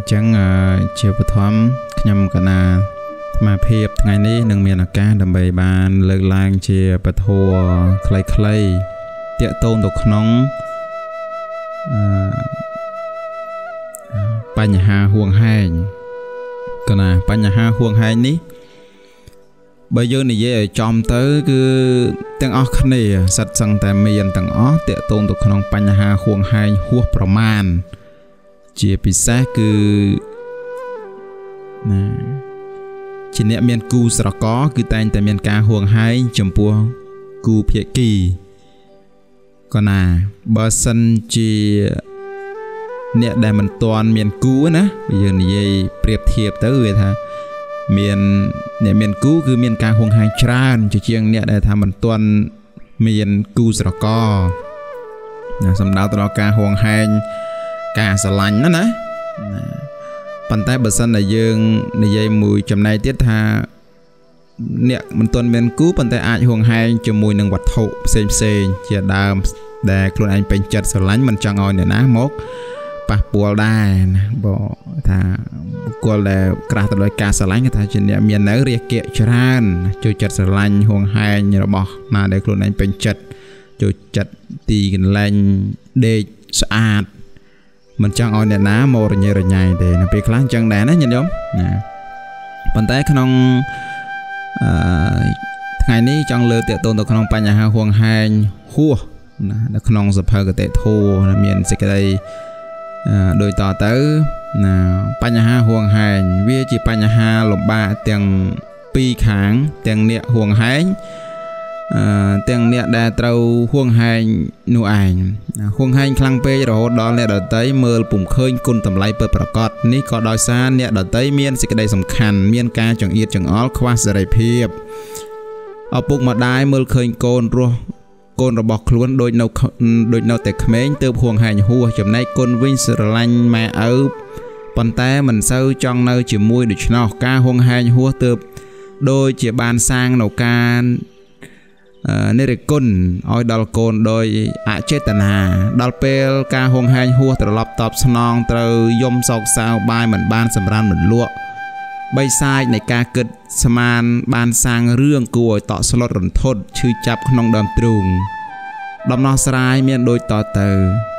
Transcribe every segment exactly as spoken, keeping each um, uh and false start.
ចឹងជាបឋមខ្ញុំកណាมาเพียบថ្ងៃនេះនឹងមានឱកាសដើម្បីបានលើកឡើងជាពធខ្លីៗតាក់ទងទៅក្នុងបញ្ហាហួងហែងកណាបញ្ហាហួងហែងនេះបើយើងនិយាយឲ្យចំទៅគឺទាំងអស់គ្នាសិតសឹងតែមានទាំងអស់តាក់ទងទៅក្នុងបញ្ហាហួងហែងហួសប្រមាណជាពិសេសគឺណាជាអ្នកមានគូស្រករគឺតែងតែមានការហួងហែងចំពោះគូភាគីក៏ណាបើសិនជាអ្នកដែលមិនទាន់មានគូណាយើងនិយាយប្រៀបធៀបទៅវាថាមានអ្នកមានគូគឺមានការហួងហែងច្រើនជាជាងអ្នកដែលថាមិនទាន់មានគូស្រករណាសំដៅទៅដល់ការហួងហែងការស្រឡាញ់ណាណាប៉ុន្តែបើសិនតែយើងនិយាយមួយចំណែកទៀតថាអ្នកមិនទាន់មានគូប៉ុន្តែអាចហួងហែងជាមួយនឹងវត្ថុផ្សេងផ្សេងជាដើមដែលខ្លួនឯងពេញចិត្តស្រឡាញ់មិនចង់ឲ្យអ្នកណាមកប៉ះពាល់ដែរណាបើថាបុគ្គលដែលក្រាស់ទៅដោយការស្រឡាញ់គេថាជាអ្នកមាននៅរាគៈច្រើនចូលចិត្តស្រឡាញ់ហួងហែងរបស់ណាដែលខ្លួនឯងពេញចិត្តចូលចិត្តទីកន្លែងដេកស្អាតមិនចង់ឲ្យអ្នកណាមករញ៉េរញ៉ៃទេនៅពេលខ្លះអញ្ចឹងដែរណាញាតិញោមណាប៉ុន្តែក្នុងអឺថ្ងៃនេះចង់លើកទាក់ទងទៅក្នុងបញ្ហាហួងហែងហួសណានៅក្នុងសភៅកតេធោមានសេចក្តីដូចតទៅណាបញ្ហាហួងហែងវាជាបញ្ហាលំបាកទាំងពីរខាងទាំងអ្នកហួងហែងអឺទាំងអ្នកដែលត្រូវហួងហែងនោះឯងហួងហែងខ្លាំងពេករហូតដល់អ្នកដតីមើលពុំឃើញគុណតម្លៃពិតប្រាកដនេះក៏ដោយសារអ្នកដតីមានសេចក្តីសំខាន់មានការចង្អៀតចង្អល់ខ្វះសេរីភាពឪពុកម្ដាយមើលឃើញកូនរស់កូនរបស់ខ្លួនដូចនៅដូចនៅតែក្មេងទើបហួងហែងហួសចំណែកគុណវិញស្រឡាញ់ម៉ែឪប៉ុន្តែមិនសូវចង់នៅជាមួយដូច្នោះការហួងហែងហួសទើបដូចជាបានសាងនៅការនិរិគុណឲ្យដល់កូនដោយអចេតនាដល់ពេលការហួងហែងហួសត្រឡប់តបស្នងត្រូវយំសោកសៅបាយមិនបានសម្រានមិនលក់បីសាយនៃការគិតស្មានបានសាងរឿងគួរឲ្យតក់ស្លុតរន្ធត់ឈឺចាប់ក្នុងដើមទ្រូងដំណោះស្រាយមានដូចតទៅ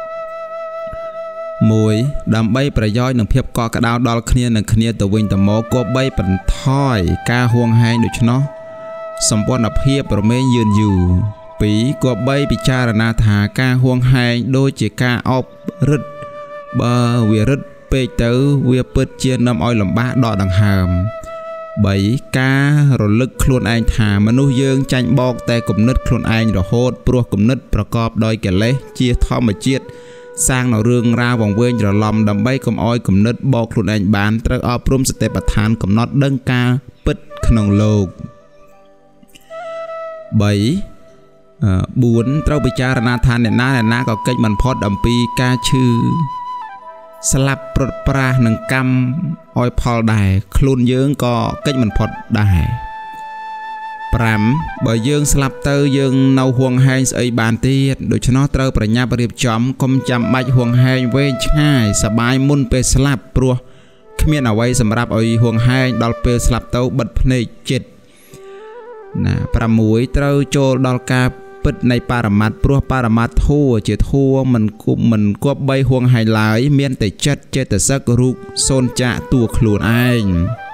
មួយដើម្បីប្រយោជន៍និងភាពកក់ក្ដៅដល់គ្នានឹងគ្នាទៅវិញទៅមកគប្បីបន្ថយការហួងហែងដូច្នោះសម្ព័ន្ធភាពរមែងយឺនយូរពីរគប្បីពិចារណាថាការហួងហែងដូចជាការអប់រឹតបើវារឹតពេកទៅវាពិតជានាំឲ្យលំបាកដកដង្ហើមបីការរលឹកខ្លួនឯងថាមនុស្សយើងចាញ់បោកតែគំនិតខ្លួនឯងរហូតព្រោះគំនិតប្រកបដោយកិលេសជាធម្មជាតិសាងនៅរឿងរ៉ាវវង្វេងច្រឡំដើម្បីកុំឲ្យគំនិតបោកខ្លួនឯងបានត្រូវអប់រំសតិប្បដ្ឋានកំណត់ដឹងការពិតក្នុងលោកបីបួនត្រូវពិចារណាថាអ្នកណាអ្នកណាក៏កិច្ចមិនផុតអំពីការឈឺស្លាប់ប្រត់ប្រាសនឹងកម្មឲ្យផលដែរខ្លួនយើងក៏កិច្ចមិនផុតដែរប្រាំបើយើងស្លាប់ទៅយើងនៅហួងហែងស្អីបានទៀតដូច្នោះត្រូវប្រញាប់រៀបចំកុំចាំបាច់ហួងហែងវែងឆ្ងាយសបាយមុនពេលស្លាប់ព្រោះគ្មានអ្វីសម្រាប់ឲ្យហួងហែងដល់ពេលស្លាប់ទៅបិទភ្នែកចិត្តណាប្រាំមួយត្រូវចូលដល់ការពិតនៃបរមត្ថព្រោះបរមត្ថធัวជាធัวមិនគប់មិនគប់បីហួងហែងឡើយមានតែចិត្តចេតសិករូបសូនចាកតួខ្លួនឯង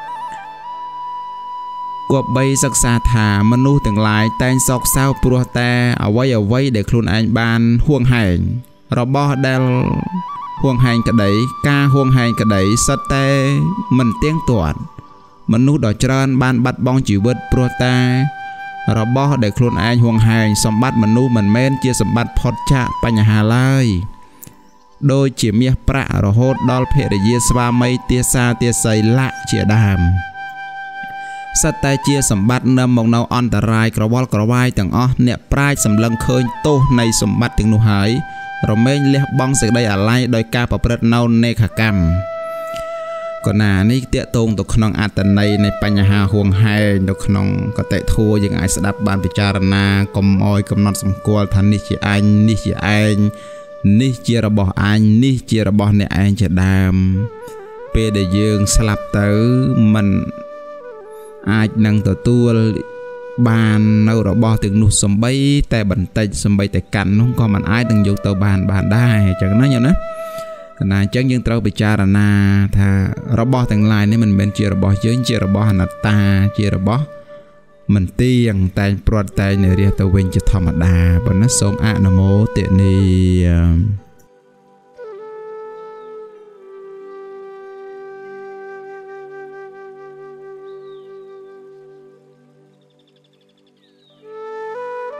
គប់បីសិក្សាថាមនុស្សទាំងឡាយតែងសោកសៅព្រោះតែអ្វីអ្វីដែលខ្លួនឯងបានហួងហែងរបស់ដែលហួងហែងក្តីការហួងហែងក្តីសិតតែមិនទៀងទាត់មនុស្សដ៏ច្រើនបានបាត់បង់ជីវិតព្រោះតែរបស់ដែលខ្លួនឯងហួងហែងសម្បត្តិមនុស្សមិនមែនជាសម្បត្តិផុតចាកបញ្ហាឡើយដូចជាមាសប្រាក់រហូតដល់ភរិយាស្វាមីទាសាទាស័យលក្ខជាដើមសិតតែជាសម្បត្តិនាំមកនៅអន្តរាយក្រវល់ក្រវាយទាំងអស់អ្នកប្រាជ្ញសម្លឹងឃើញទោសនៃសម្បត្តិទាំងនោះហើយរមែងលះបង់សេចក្តីអាល័យដោយការប្រព្រឹត្តនៅនេក្ខកម្មកណានេះតាក់ទងទៅក្នុងអត្តន័យនៃបញ្ហាហួងហែងនៅក្នុងកតេធัวយើងអាចស្ដាប់បានពិចារណាកុំអោយកំណត់សម្គាល់ថានេះជាអញនេះជាឯងនេះជារបស់អញនេះជារបស់អ្នកឯងជាដើមពេលដែលយើងស្លាប់ទៅมันអាចនឹងទទួលបាននៅរបស់ទាំងនោះសំបីតែបន្តិចសំបីតែកាន់នោះក៏มันអាចនឹងយកទៅបានបានដែរអញ្ចឹងណាញោមណាកណ្ណាអញ្ចឹងយើងត្រូវពិចារណាថារបស់ទាំងឡាយនេះមិនមែនជារបស់យើងជារបស់អនត្តាជារបស់មិនទៀងតែងព្រាត់តែងនៅរះទៅវិញជាធម្មតាប៉ុណ្ណាសូមអនុមោទនា